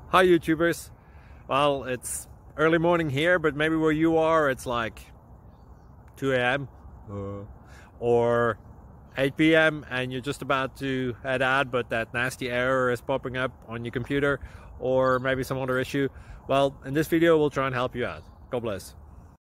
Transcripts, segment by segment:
Hi YouTubers. Well, it's early morning here, but maybe where you are it's like 2 a.m. or 8 p.m. and you're just about to head out, but that nasty error is popping up on your computer, or maybe some other issue. Well, in this video we'll try and help you out. God bless.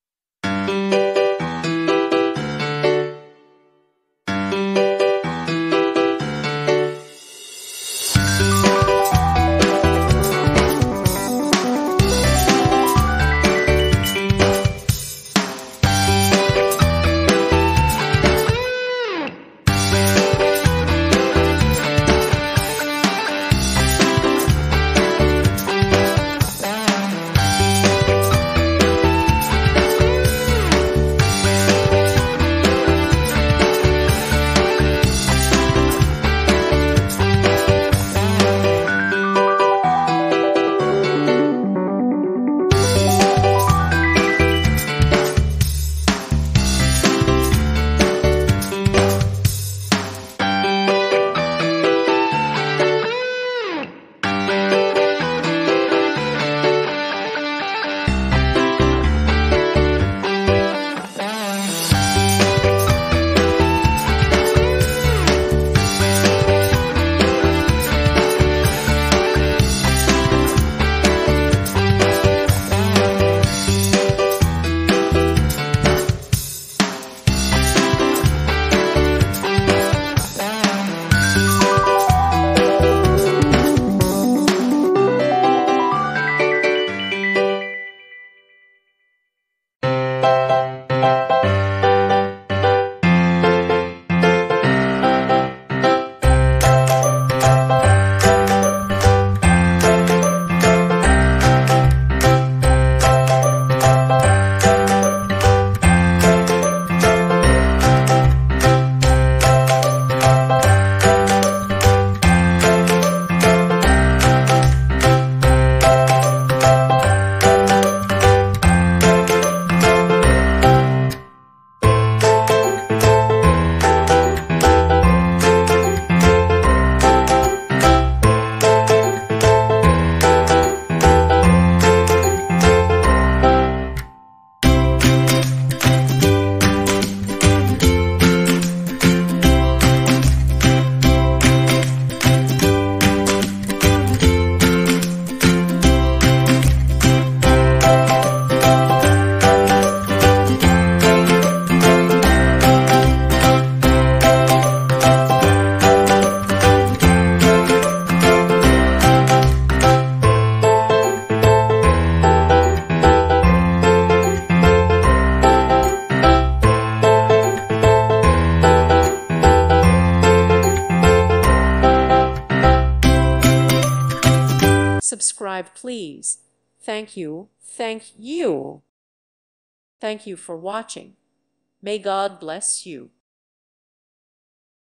Subscribe, please. Thank you. Thank you. Thank you for watching. May God bless you.